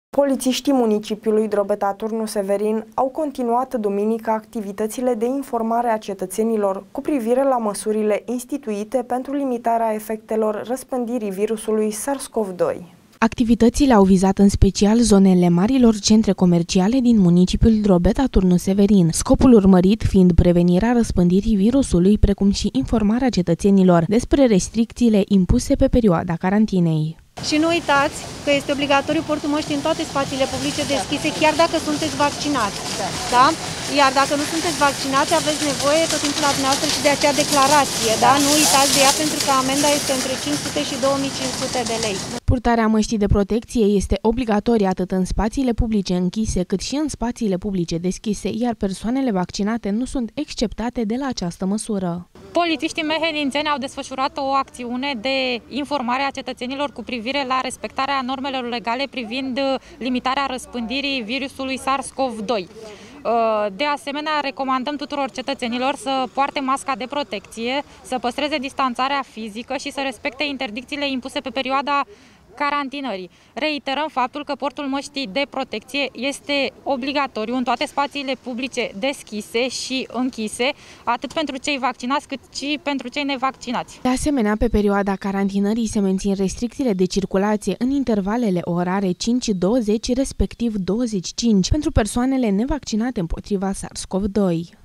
Polițiștii municipiului Drobeta-Turnu Severin au continuat duminică activitățile de informare a cetățenilor cu privire la măsurile instituite pentru limitarea efectelor răspândirii virusului SARS-CoV-2. Activitățile au vizat în special zonele marilor centre comerciale din municipiul Drobeta-Turnu Severin, scopul urmărit fiind prevenirea răspândirii virusului, precum și informarea cetățenilor despre restricțiile impuse pe perioada carantinei. Și nu uitați că este obligatoriu portul măștii în toate spațiile publice deschise, chiar dacă sunteți vaccinați. Da? Iar dacă nu sunteți vaccinați, aveți nevoie tot timpul la dumneavoastră și de acea declarație. Da? Nu uitați de ea, pentru că amenda este între 500 și 2500 de lei. Purtarea măștii de protecție este obligatorie atât în spațiile publice închise, cât și în spațiile publice deschise, iar persoanele vaccinate nu sunt exceptate de la această măsură. Polițiștii mehenințeni au desfășurat o acțiune de informare a cetățenilor cu privire la respectarea normelor legale privind limitarea răspândirii virusului SARS-CoV-2. De asemenea, recomandăm tuturor cetățenilor să poarte masca de protecție, să păstreze distanțarea fizică și să respecte interdicțiile impuse pe perioada carantinării. Reiterăm faptul că portul măștii de protecție este obligatoriu în toate spațiile publice deschise și închise, atât pentru cei vaccinați cât și pentru cei nevaccinați. De asemenea, pe perioada carantinării se mențin restricțiile de circulație în intervalele orare 5-20, respectiv 25, pentru persoanele nevaccinate împotriva SARS-CoV-2.